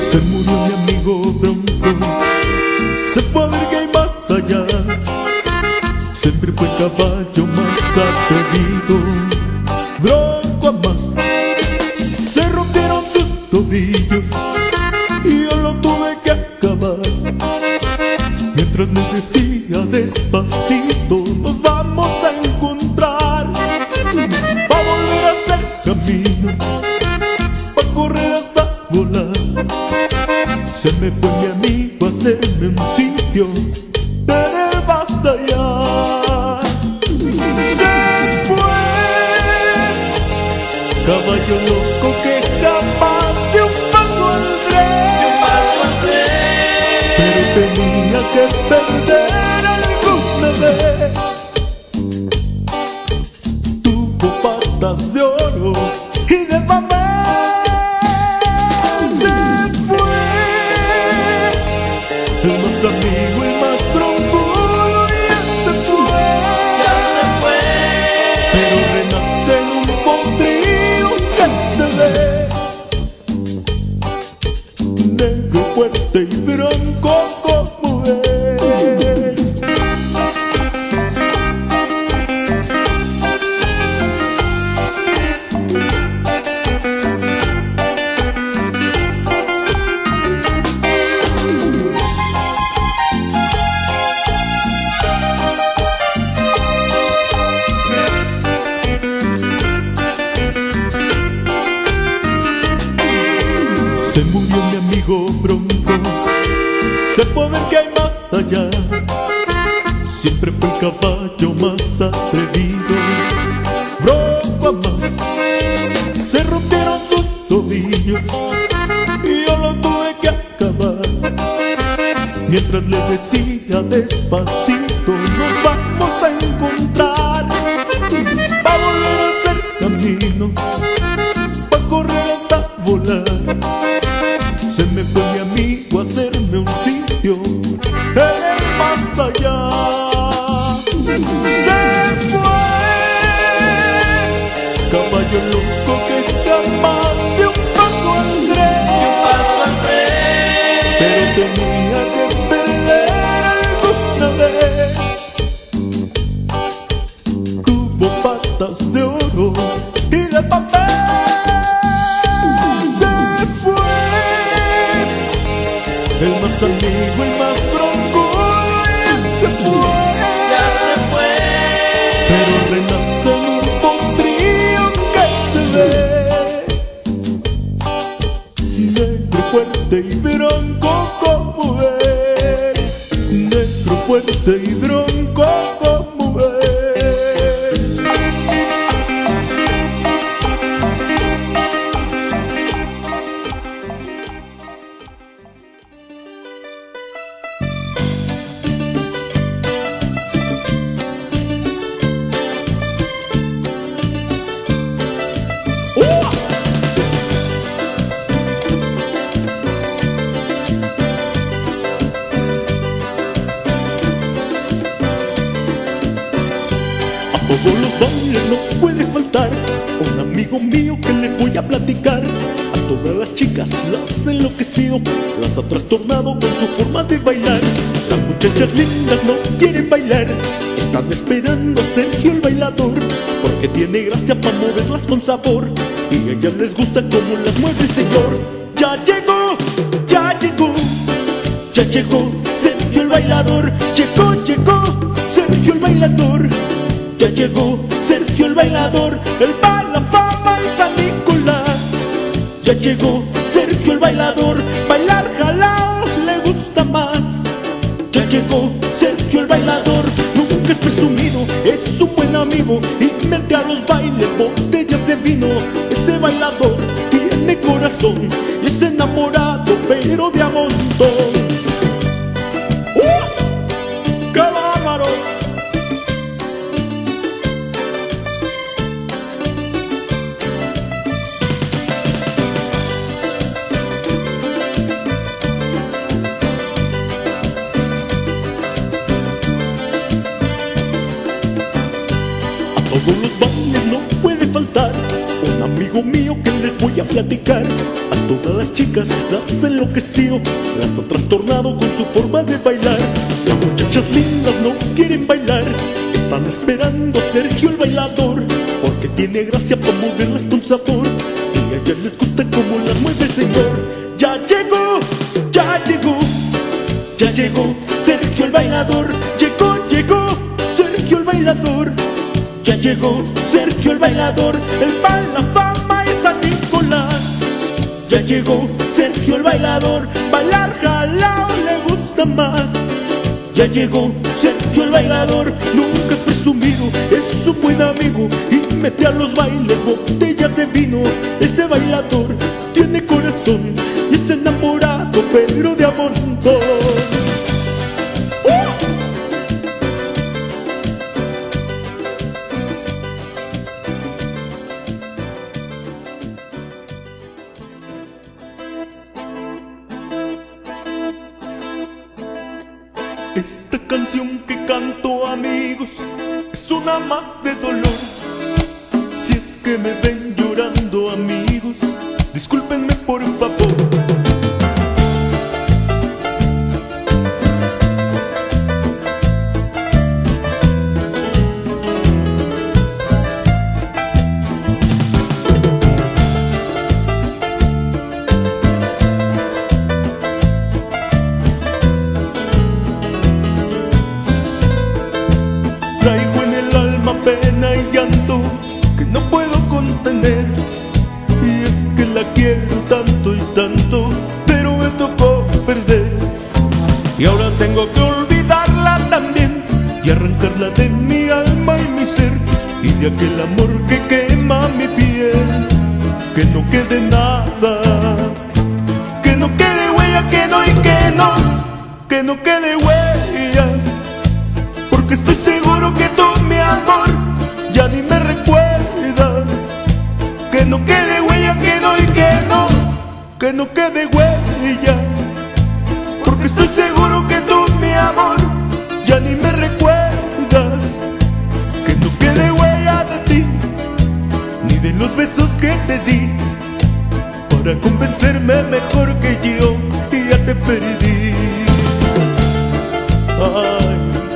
Se murió mi amigo Bronco, se fue a ver que hay más allá. Siempre fue el caballo más atrevido. Bronco a más, se rompieron sus tobillos y yo lo tuve que acabar. Mientras le decía despacito, nos vamos a encontrar, pa' volver a hacer camino, pa' correr hasta volar. Se me fue mi amigo a hacerme un sitio en el más allá. Se fue, caballo loco que jamás dio un paso al tren, pero tenía que perder alguna vez. Tuvo patas de oro y de papel. El más amigo, el más broncudo ya se fue, pero renace en un potrillo que se ve negro, fuerte y bronco como él. Se murió mi amigo Bronco, se fue a ver que hay más allá. Siempre fue el caballo más atrevido. Bronco a más, se rompieron sus tobillos y yo lo tuve que acabar. Mientras le decía despacito, nos vamos a encontrar, pa' volver a hacer camino, pa' correr hasta volar. Se me fue mi amigo a hacerme un sitio en el más allá. Se fue, caballo loco que jamás dio un paso al tren, pero tenía que perder alguna vez. Tuvo patas de oro y de papel. El más amigo, el más bronco ya se fue, pero renace en un potrillo que se ve negro, fuerte y bronco como él, negro, fuerte y bronco como él. Todos los bailes no puede faltar un amigo mío que les voy a platicar. A todas las chicas las ha enloquecido, las ha trastornado con su forma de bailar. Las muchachas lindas no quieren bailar, están esperando a Sergio el bailador, porque tiene gracia para moverlas con sabor, y a ellas les gusta como las mueve el señor. Ya llegó, ya llegó, ya llegó Sergio el bailador. Llegó, llegó Sergio el bailador. Ya llegó Sergio el bailador, él va a la fama en San Nicolás. Ya llegó Sergio el bailador, bailar jalao le gusta más. Ya llegó Sergio el bailador, nunca es presumido, es un buen amigo y mete a los bailes botellas de vino. Ese bailador tiene corazón y es enamorado pero de a montón. ¡Qué bárbaro! Todos los bailes no puede faltar un amigo mío que les voy voy a platicar. A todas las chicas las ha enloquecido, las ha trastornado con su forma de bailar. Las muchachas lindas no quieren bailar, están esperando a Sergio el bailador, porque tiene gracia para moverlas con sabor, y a ellas les gusta como las mueve el señor. Ya llegó, ya llegó, ya llegó Sergio el bailador. Llegó Sergio el bailador. Ya llegó Sergio el bailador, el pa' la fama es San Nicolás. Ya llegó Sergio el bailador, bailar jalao le gusta más. Ya llegó Sergio el bailador, nunca es presumido, es un buen amigo y mete a los bailes botellas de vino. Ese bailador tiene corazón y es enamorado pero de a montón. Esta canción que canto, amigos, es una más de dolor. Si es que me ven llorando, amigos, discúlpenme por favor. Traigo en el alma pena y llanto que no puedo contener, y es que la quiero tanto y tanto, pero me tocó perder. Y ahora tengo que olvidarla también y arrancarla de mi alma y mi ser, y de aquel amor que quema mi piel, que no quede nada, que no quede huella, que no y que no, que no quede huella. Porque estoy seguro que tú, mi amor, ya ni me recuerdas. Que no quede huella, que no y que no, que no quede huella. Porque estoy seguro que tú, mi amor, ya ni me recuerdas. Que no quede huella de ti, ni de los besos que te di, para convencerme mejor que yo y ya te perdí. Ay.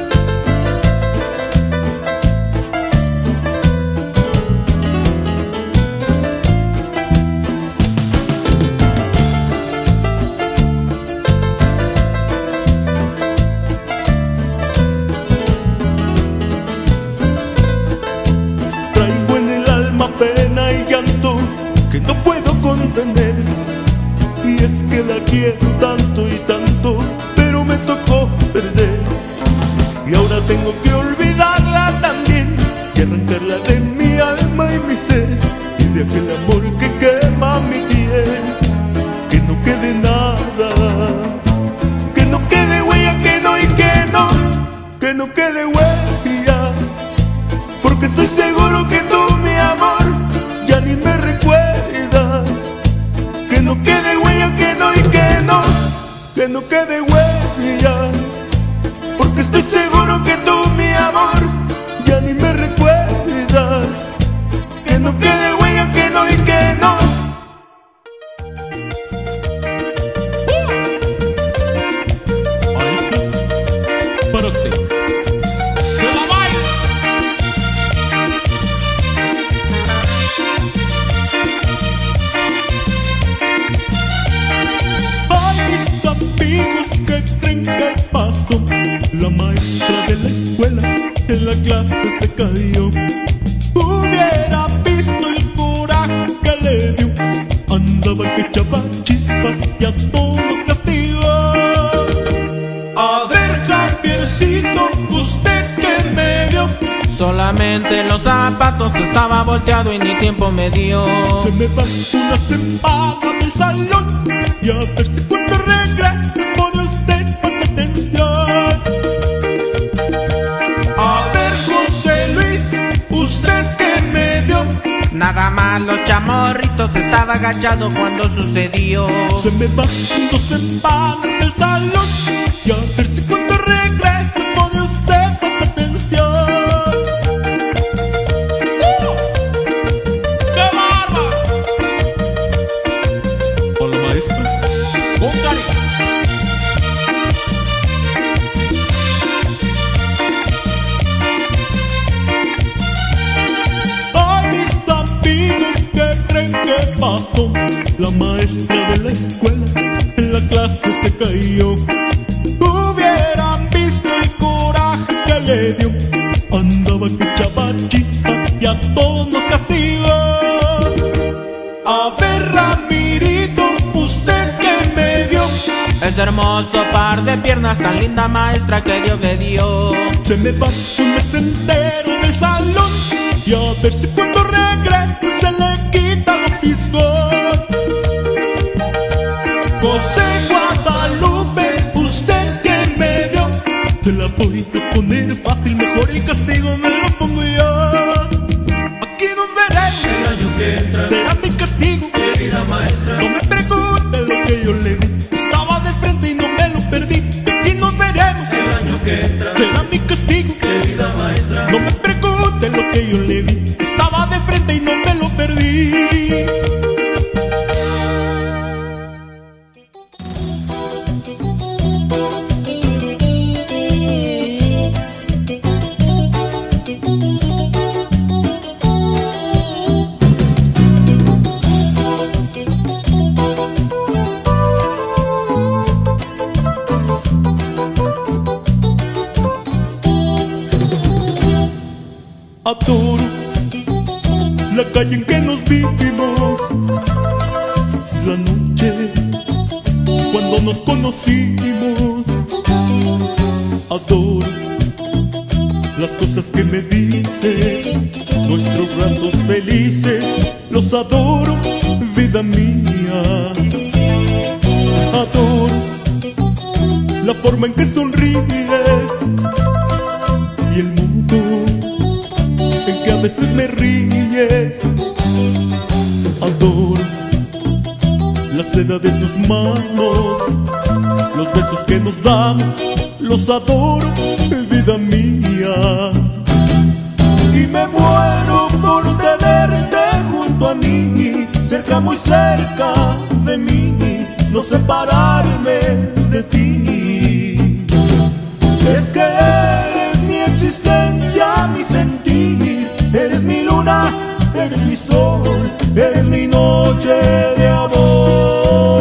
Pena y llanto que no puedo contener, y es que la quiero tanto y tanto, pero me tocó perder. Y ahora tengo que olvidarla también y arrancarla de mi alma y mi ser, y de aquel amor que quema mi piel, que no quede nada, que no quede huella, que no y que no, que no quede huella. Porque estoy seguro que tú, mi amor, ya ni me recuerdas. Que no quede huella, que no y que no, que no quede huella. Porque estoy seguro que tú, mi amor, ya ni me recuerdas. Que no quede huella, que no y que no. Ahí está, para usted. Amigos que creen que pasó, la maestra de la escuela en la clase se cayó. Hubiera visto el coraje que le dio, andaba que echaba chispas y a todos castigó. A ver, Javiercito, usted que me vio, solamente los zapatos estaba volteado y ni tiempo me dio. se me van unas empanadas del salón, y a ver si cuando regrese pone usted más atención. A ver, José Luis, usted que me vio, Nada más los chamorritos, estaba agachado cuando sucedió. se me van dos empanadas del salón, y a ver si cuando regrese pone usted más atención. ¡Qué barba! pasó? La maestra de la escuela en la clase se cayó. Hubieran visto el coraje que le dio. Andaba que echaba chispas y a todos nos castigó. A ver, Ramirito, usted que me vio. Ese hermoso par de piernas, tan linda maestra que Dios le dio. Se me va un mes entero del salón, y a ver si cuando regrese se le quita lo fisgón. José Guadalupe, usted que me vio, se la voy a poner fácil, mejor el castigo me lo pongo yo. Aquí nos veremos el año que entra, será mi castigo, querida maestra. no me pregunte lo que yo le vi, estaba de frente y no me lo perdí. Aquí nos veremos El año que entra, será mi castigo, querida maestra. no me pregunte lo que yo le vi, estaba de frente y no me lo perdí. Adoro la calle en que nos vivimos, la noche cuando nos conocimos. Adoro las cosas que me dices, nuestros ratos felices, los adoro, vida mía. Adoro la forma en que sonríes y el mundo en que a veces me riñes. Adoro la seda de tus manos, los besos que nos damos, los adoro, vida mía. Y me muero por tenerte junto a mí, cerca, muy cerca de mí, no separarme de ti. Es que eres mi existencia, mi sentir, eres mi luna, eres mi sol, eres mi noche de amor.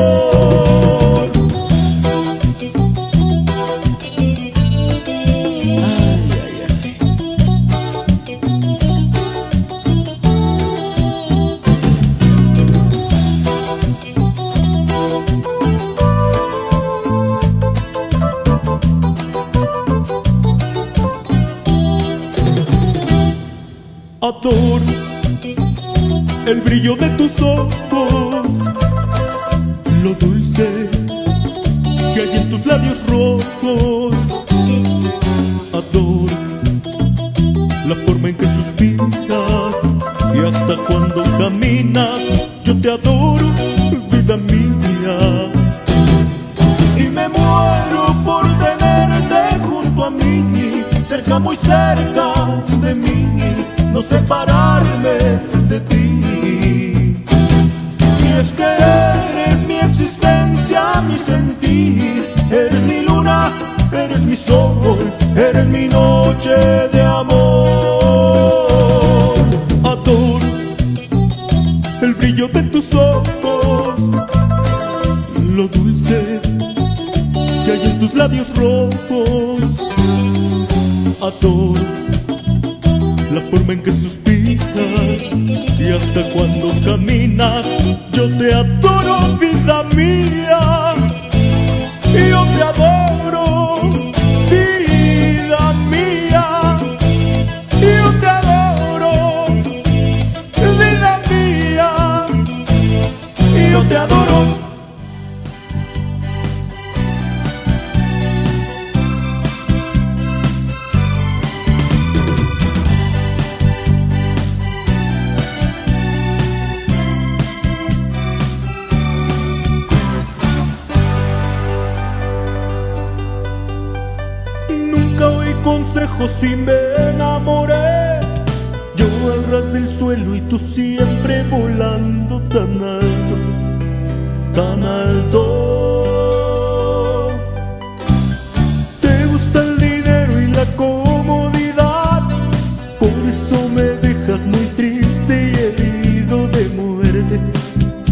Adoro el brillo de tus ojos, lo dulce que hay en tus labios rojos. Adoro la forma en que suspiras y hasta cuando caminas. Yo te adoro, vida mía. Y me muero por tenerte junto a mí, cerca, muy cerca de mí, no separarme de ti. Y es que eres mi existencia, mi sentir, eres mi luna, eres mi sol, eres mi noche de amor. Adoro el brillo de tus ojos, lo dulce que hay en tus labios rojos. Adoro la forma en que suspiras y hasta cuando caminas. Yo te adoro, vida mía. Yo te adoro, vida mía. Yo te adoro, vida mía. Yo te adoro. Consejos y me enamoré, yo al ras del suelo y tú siempre volando tan alto, tan alto. Te gusta el dinero y la comodidad, por eso me dejas muy triste y herido de muerte,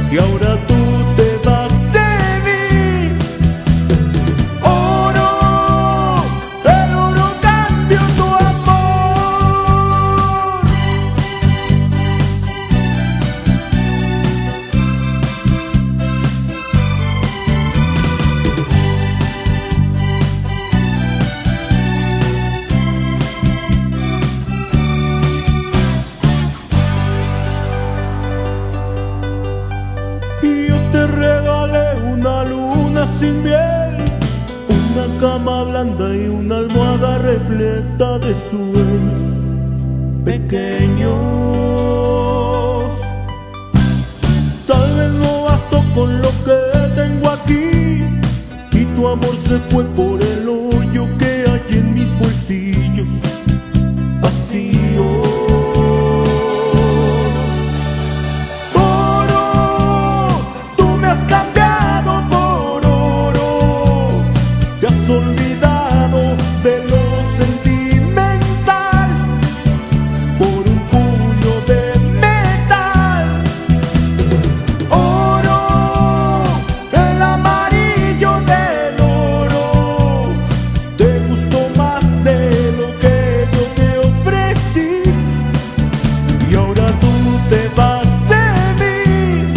y ahora tú te vas de mí. Oro, el oro cambió tu amor. Y yo te regalé una luna sin miel, una cama blanda y una almohada repleta de sueños pequeños. Tal vez no bastó con lo que tengo aquí, y tu amor se fue por el hoyo que hay en mis bolsillos vacíos. Olvidado de lo sentimental por un puño de metal. Oro, el amarillo del oro, te gustó más de lo que yo te ofrecí, y ahora tú te vas de mí.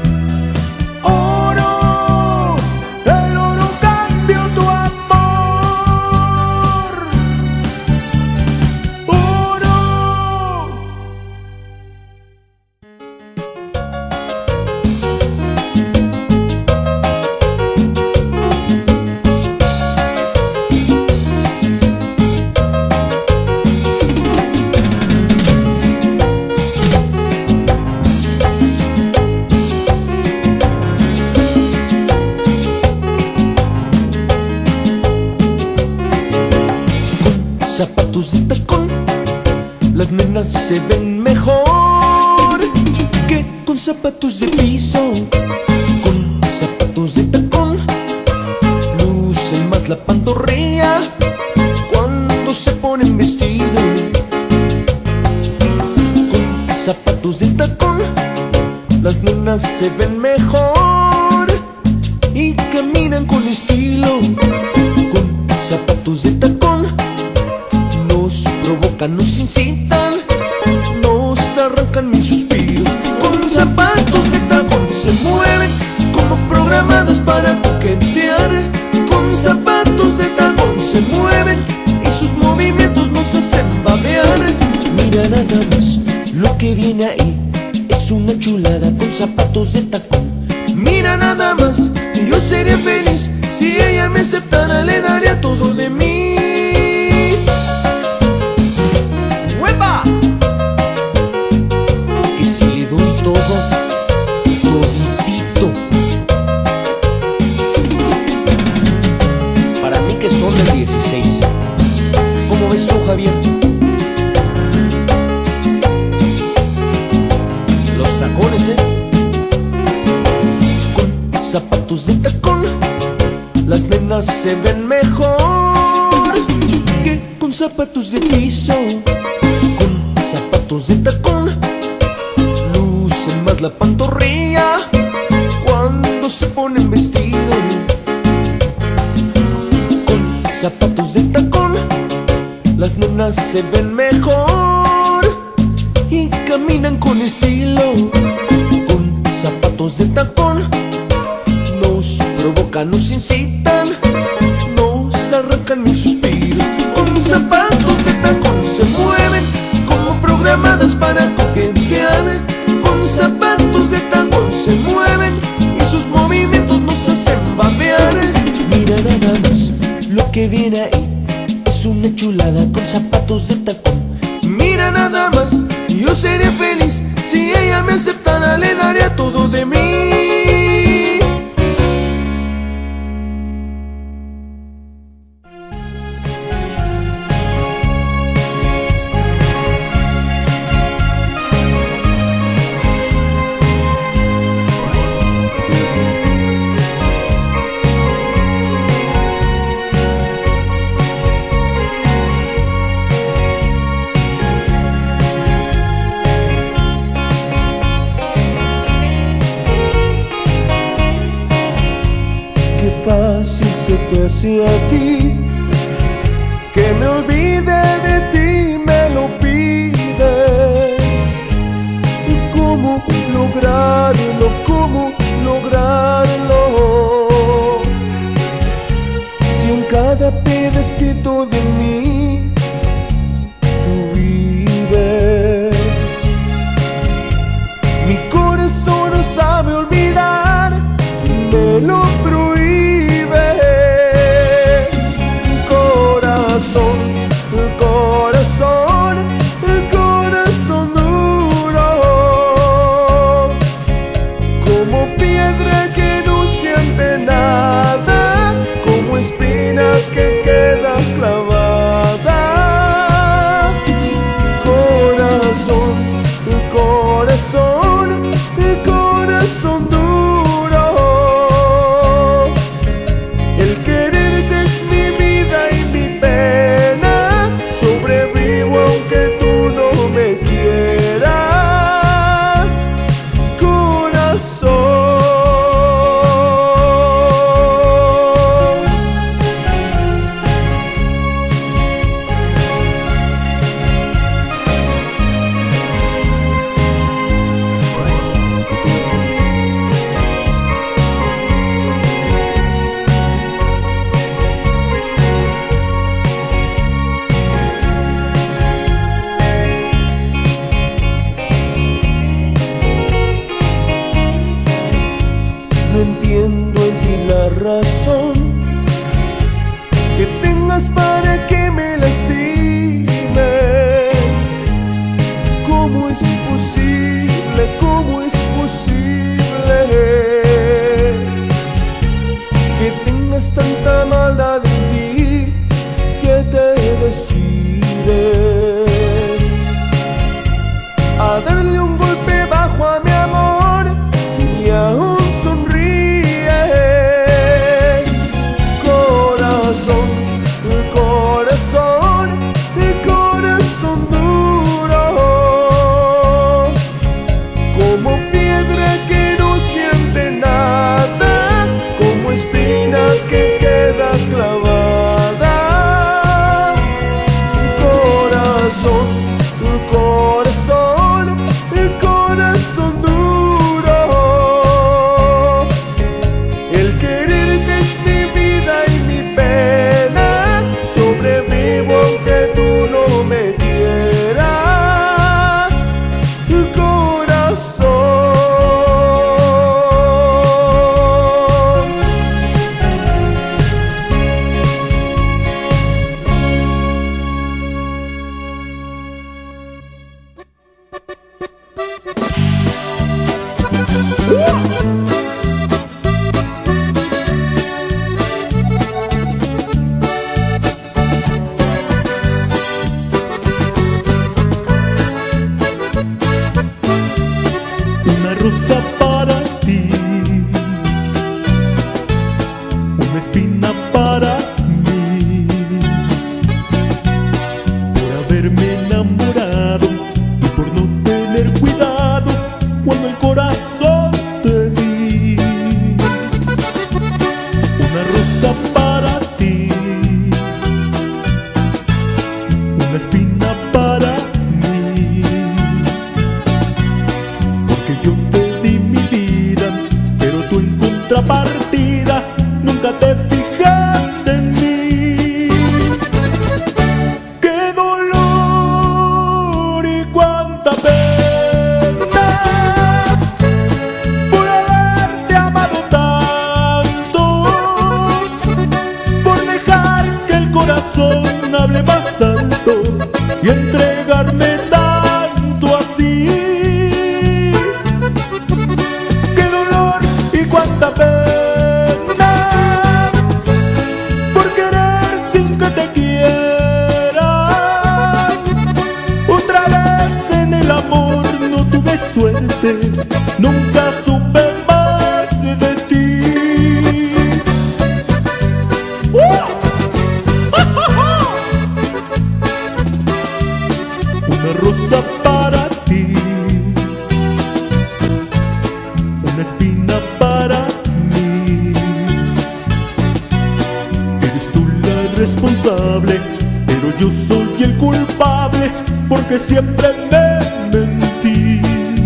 Oro, el oro cambió tu amor. Zapatos de tacón, las nenas se ven mejor que con zapatos de piso. Con zapatos de tacón, lucen más la pantorrilla cuando se ponen vestido. Con zapatos de tacón, las nenas se ven mejor y caminan con estilo. Con zapatos de tacón, nos provocan, nos incitan, nos arrancan mil suspiros. Con zapatos de tacón se mueven como programadas para coquetear. Con zapatos de tacón se mueven y sus movimientos nos hacen babear. Mira nada más lo que viene ahí, es una chulada con zapatos de tacón. Mira nada más, y yo sería feliz si ella me aceptara, le daría todo de mí. Toditito. Para mí que son del 16. ¿Cómo ves tú, Javier? Los tacones, Con zapatos de tacón, las nenas se ven mejor que con zapatos de piso. Con zapatos de tacón, más la pantorrilla cuando se ponen vestido. Con zapatos de tacón, las nenas se ven mejor y caminan con estilo. Con zapatos de tacón, nos provocan, nos incitan, nos arrancan mil suspiros. Con zapatos de tacón se mueven como programadas para coquetear. Con zapatos de tacón se mueven y sus movimientos nos hacen babear. Mira nada más lo que viene ahí, es una chulada con zapatos de tacón. Mira nada más, yo sería feliz si ella me aceptara, le daría todo de mí. fácil se te hace a ti que me olvide de ti, me lo pides. ¿Cómo lograrlo? ¿Cómo lograrlo? Si en cada pedacito de mí tú vives. Mi corazón no sabe olvidar, me lo prohíbe. Corazón, corazón, corazón duro, como piedra que no siente nada, como espina que queda clavada. Corazón, corazón, corazón duro, el quererte es mi vida y mi pena, sobrevivo aunque tú no me quieras, corazón. No entiendo en ti la razón que tengas para que me lastimes. ¿Cómo es posible? ¿Cómo es posible que tengas tanta maldad en ti que te decides a darle un golpe bajo a mi amor y aún sonríes? Corazón, corazón, corazón duro, como piedra que no siente nada, como espina que queda clavada. Corazón, corazón, corazón duro, el quererte es mi vida y mi pena, sobrevivo aunque tú no me quieras, corazón. Una rosa para ti, una espina para mí, por haberme enamorado y por no tener cuidado cuando el corazón te di. Una rosa para ti, una espina para mí, porque yo te di mi vida, pero tú en contrapartida nunca te fijaste en mí. ¡Qué dolor y cuánta pena por haberte amado tanto, por dejar que el corazón hable más alto y entregarme tanto así! ¡Qué dolor y cuánta pena por querer sin que te quieran! Otra vez en el amor no tuve suerte, nunca supe más de ti. Una rosa para ti, una espina para mí, responsable, pero yo soy el culpable porque siempre me mentí.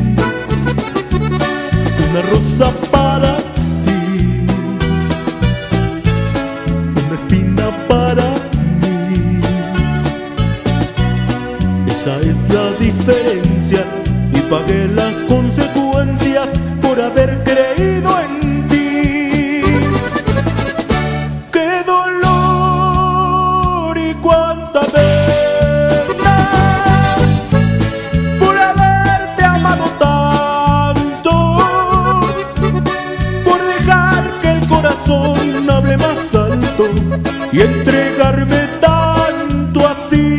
Una rosa para ti, una espina para mí. Esa es la diferencia y pagué las consecuencias por haber creído en ti. ¡Qué dolor y cuánta pena por haberte amado tanto, por dejar que el corazón hable más alto y entregarme tanto así!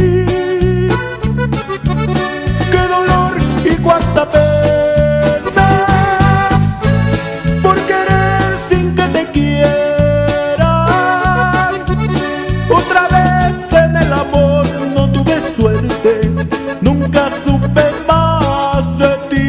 ¡Qué dolor y cuánta pena por querer sin que te quieran! Otra vez en el amor no tuve suerte, nunca supe más de ti.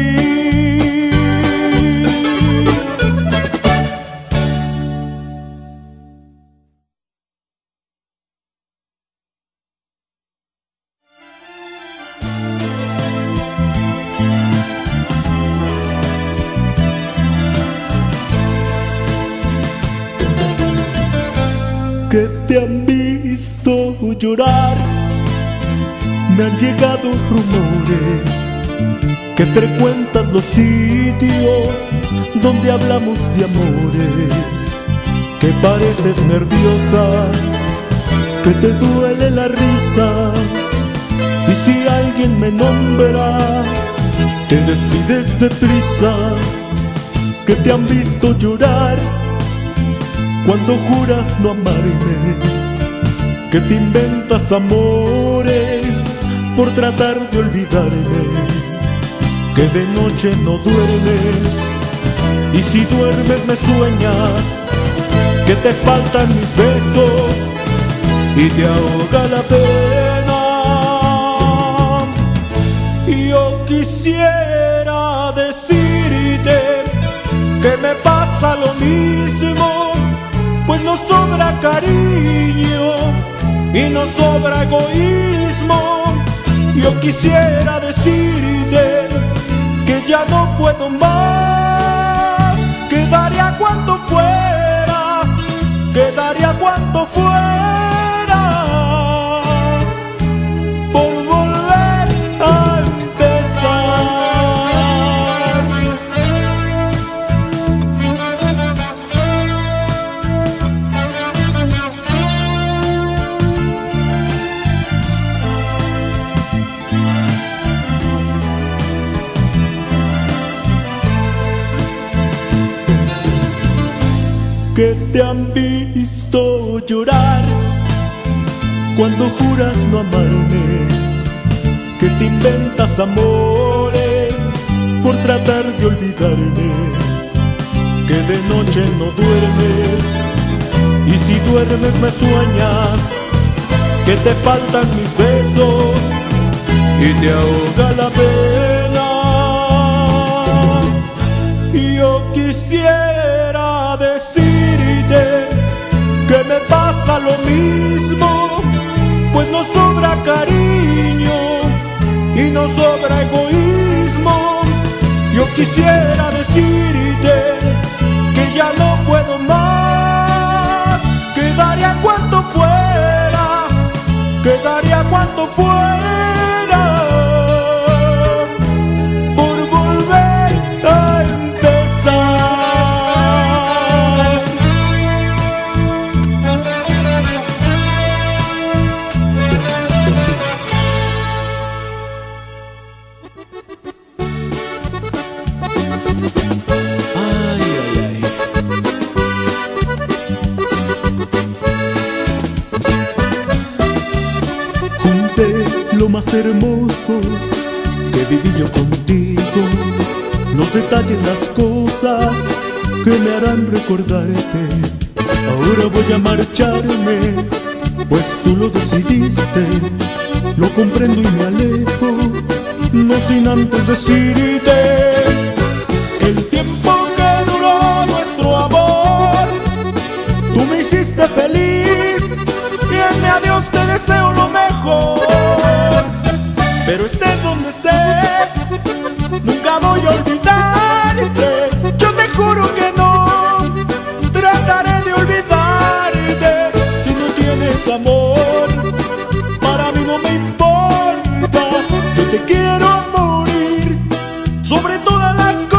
Que te han visto llorar, me han llegado rumores que frecuentas los sitios donde hablamos de amores, que pareces nerviosa, que te duele la risa, y si alguien me nombra, te despides deprisa. Que te han visto llorar cuando juras no amarme, que te inventas amores por tratar de olvidarme, que de noche no duermes y si duermes me sueñas, que te faltan mis besos y te ahoga la pena. Y yo quisiera decirte que me pasa lo mismo, pues no sobra cariño y no sobra egoísmo. Yo quisiera decirte que ya no puedo más, que daría cuanto fuera, que daría cuanto fuera por volver a empezar. Que te han visto llorar cuando juras no amarme, que te inventas amores por tratar de olvidarme, que de noche no duermes y si duermes me sueñas, que te faltan mis besos y te ahoga la pena. Y yo quisiera decirte que me pasa lo mismo, pues no sobra cariño y no sobra egoísmo. Yo quisiera decirte que ya no puedo más, que daría cuanto fuera, que daría cuanto fuera por volver a empezar. Lo más hermoso que viví yo contigo, los detalles, las cosas que me harán recordarte. Ahora voy a marcharme, pues tú lo decidiste. Lo comprendo y me alejo, no sin antes decirte el tiempo que duró nuestro amor. Tú me hiciste feliz mejor. Pero estés donde estés, nunca voy a olvidarte. Yo te juro que no trataré de olvidarte. Si no tienes amor, para mí no me importa. Yo te quiero morir sobre todas las cosas.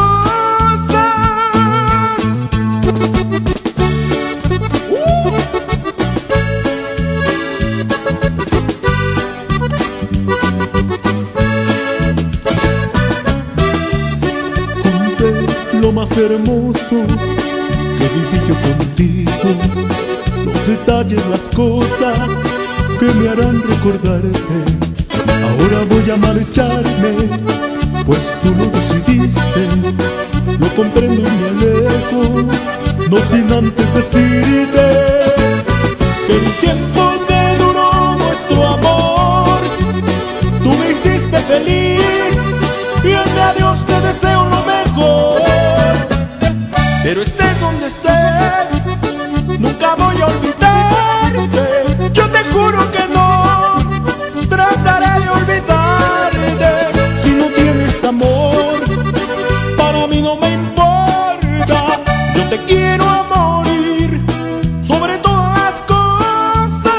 Lo más hermoso que viví yo contigo, los detalles, las cosas que me harán recordarte. Ahora voy a marcharme, pues tú lo decidiste. Lo comprendo y me alejo, no sin antes decirte que el tiempo que duró nuestro amor, tú me hiciste feliz y en mi adiós te deseo lo mejor. Pero estés donde estés, nunca voy a olvidarte. Yo te juro que no trataré de olvidarte. Si no tienes amor, para mí no me importa. Yo te quiero a morir sobre todas las cosas.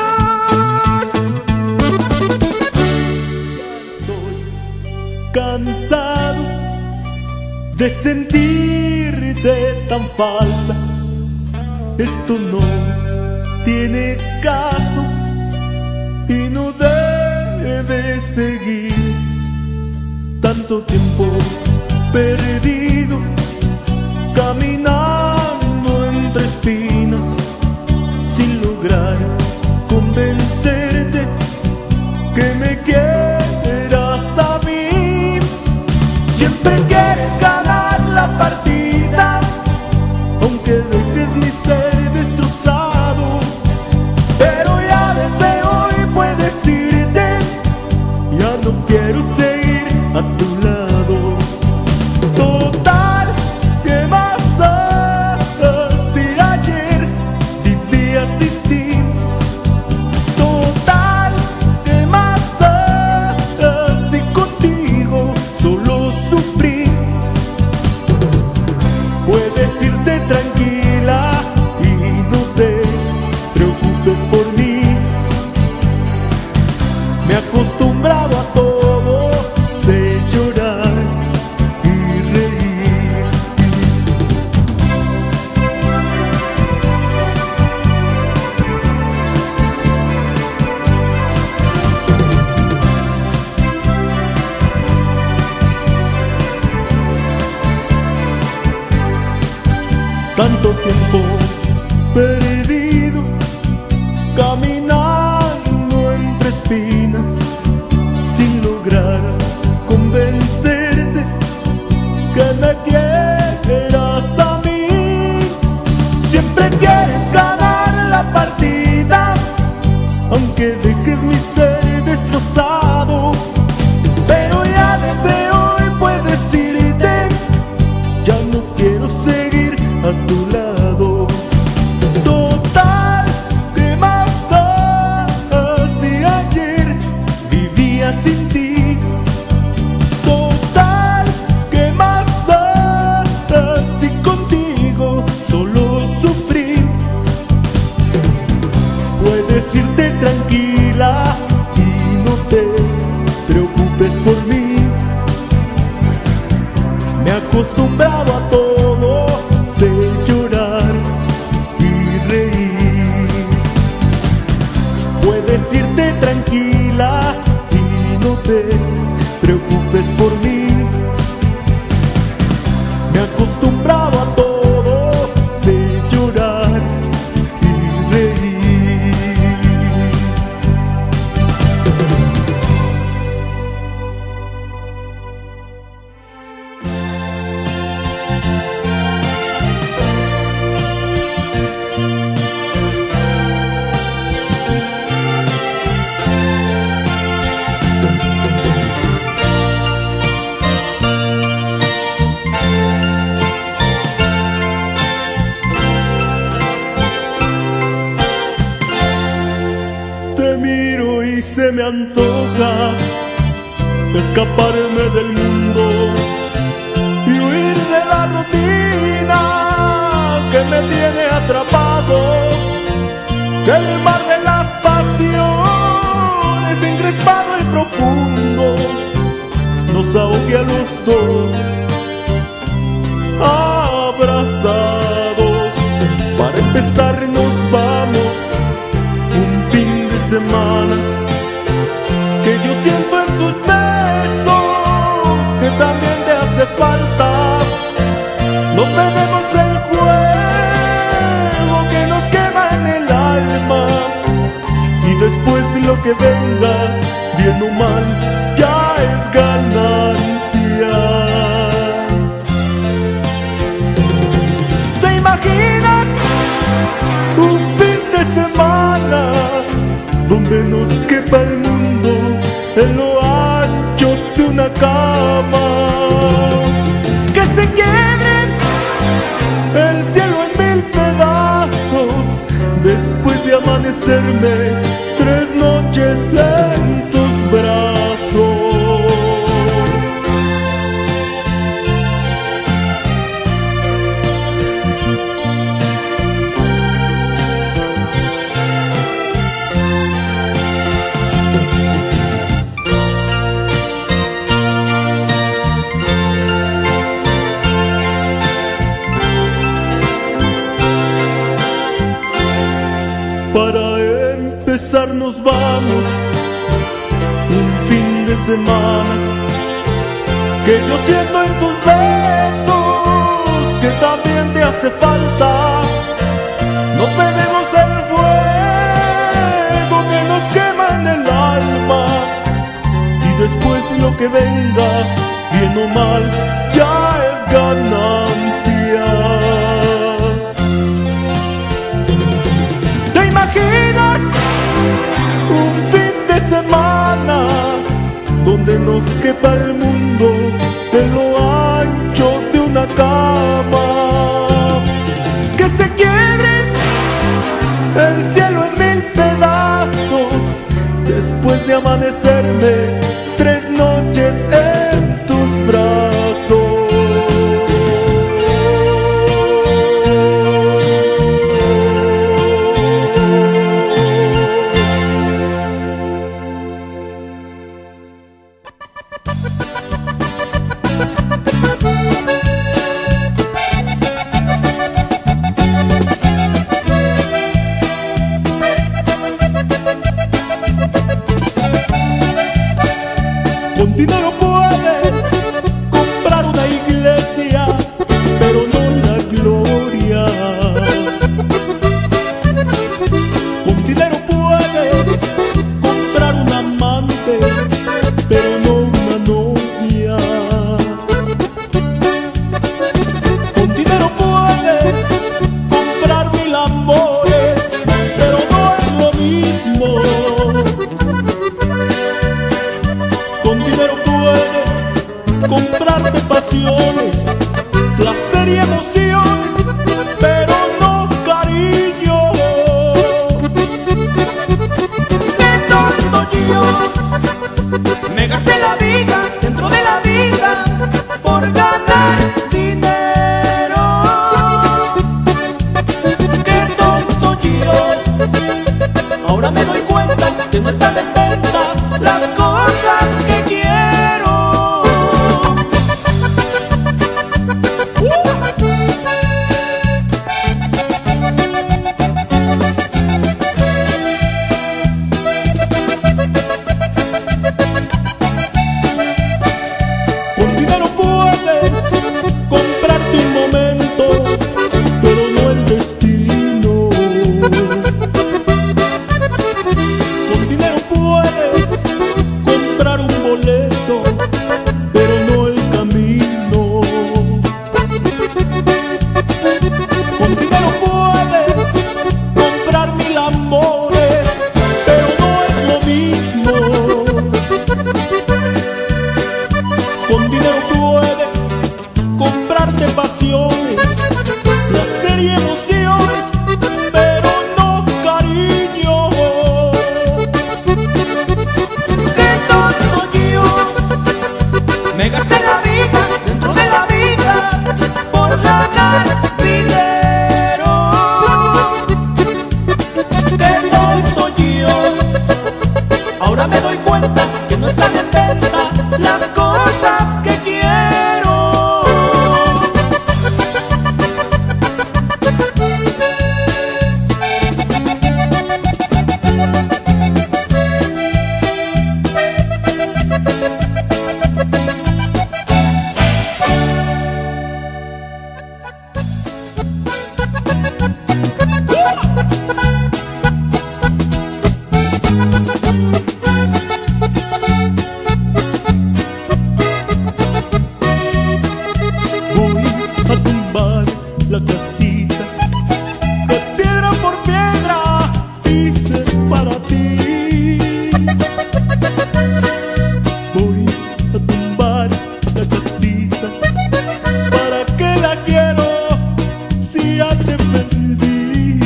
estoy cansado de sentirte tan falsa. Esto no tiene caso y no debe seguir. Tanto tiempo perdido caminando entre espinas sin lograr convencerte que me quieras a mí. Siempre quieres ganar la partida, aunque dejes mi ser destrozado. Pero ya desde hoy puedes irte, ya no quiero seguir a tu lado. Total, ¿qué más da si ayer vivía sin ti? Total, ¿qué más da si contigo solo sufrí? Puedes irte tranquila y no te preocupes por mí. Me he acostumbrado a todo, sé llorar y reír. Tanto tiempo perdido caminando entre espinas sin lograr convencerte que me quieras a mí. Siempre quieres ganar la partida, aunque dejes mi ser destrozado. Pero ya desde hoy puedes irte, ya no quiero seguir a tu lado. Total, ¿qué más da si ayer me antoja escaparme del mundo y huir de la rutina que me tiene atrapado. Que el mar de las pasiones, encrespado y profundo, nos ahogue a los dos abrazados. Para empezar nos vamos un fin de semana, que yo siento en tus besos que también te hace falta. Nos bebemos el juego que nos quema en el alma, y después lo que venga, bien o mal, ya es ganancia. ¿Te imaginas un fin de semana donde nos quepa el mundo en lo ancho de una cama? Que se quiebre el cielo en 1000 pedazos después de amanecerme 3 noches en tus brazos. Para empezar nos vamos un fin de semana, que yo siento en tus besos que también te hace falta. Nos bebemos el fuego que nos quema en el alma, y después lo que venga, bien o mal, ya es ganancia. ¿Te imaginas un fin de semana donde nos quepa el mundo en lo ancho de una cama? Que se quiebre el cielo en 1000 pedazos después de amanecerme 3 noches en tus brazos. casita que piedra por piedra hice para ti. Voy a tumbar la casita, ¿para qué la quiero si ya te perdí?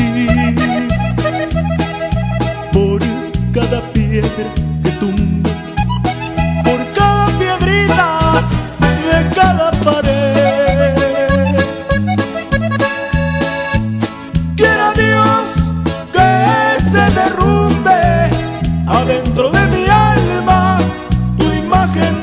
Por cada piedra que tumbo, por cada piedrita de cada pared, quiera Dios que se derrumbe adentro de mi alma tu imagen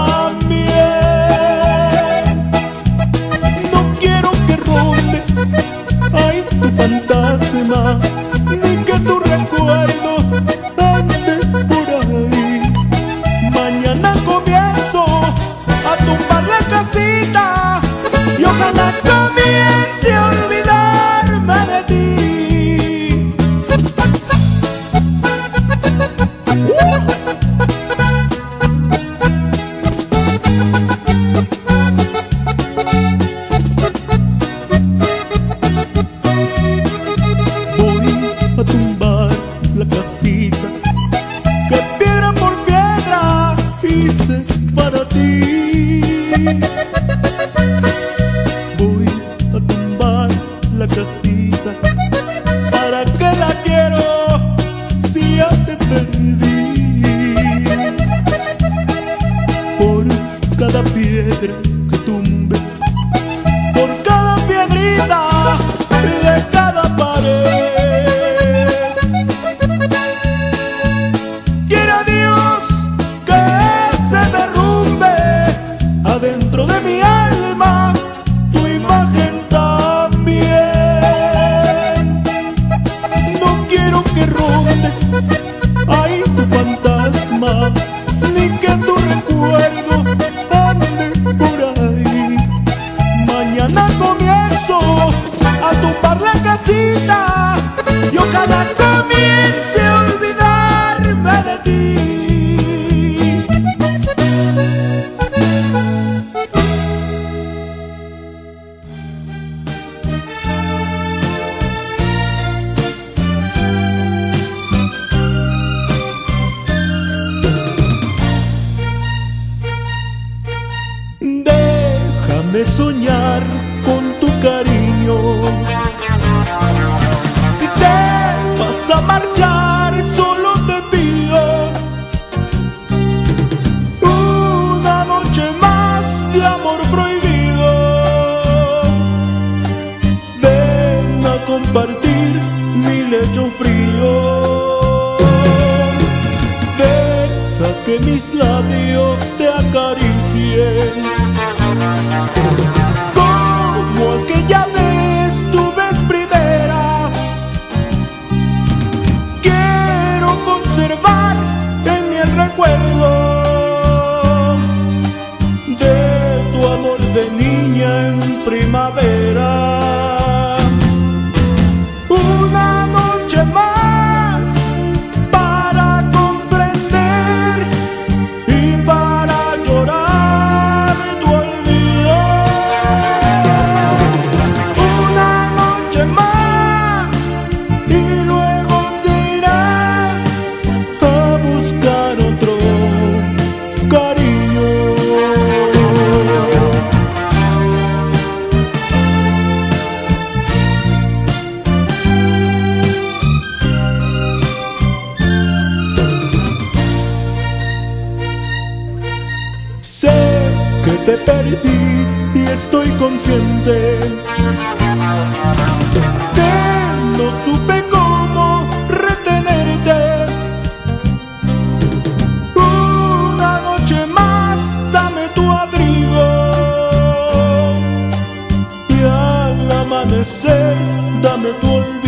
también. No quiero que ronde ay tu fantasma, ni que tu recuerdo ande por ahí. Mañana comienzo a tumbar la casita y ojalá comience a olvidarme de ti. Voy a tumbar la casita que piedra por piedra hice para ti. Voy a tumbar la casita, ¿para qué la quiero si ya te perdí? Por cada piedra que tumbe, por cada piedrita de cada pared, quiera Dios que se derrumbe adentro de mi alma tu imagen también. No quiero que ronde ay tu fantasma, ni que tu recuerdo ande por ahí. Mañana comienzo a tumbar la casita y ojalá comience a olvidarme de ti. Déjame soñar con tu cariño. Si te vas a marchar, solo te pido una noche más de amor prohibido. Ven a compartir mi lecho frío. Deja que mis labios te acaricien como aquella vez tu vez primera. Quiero conservar en mí el recuerdo de tu amor de niña en primavera. Una noche más para comprender y para llorar tu olvido. Una noche más y luego te irás a buscar otro cariño. Sé que te perdí y estoy consciente que no supe cómo retenerte. Una noche más dame tu abrigo y al amanecer dame tu olvido.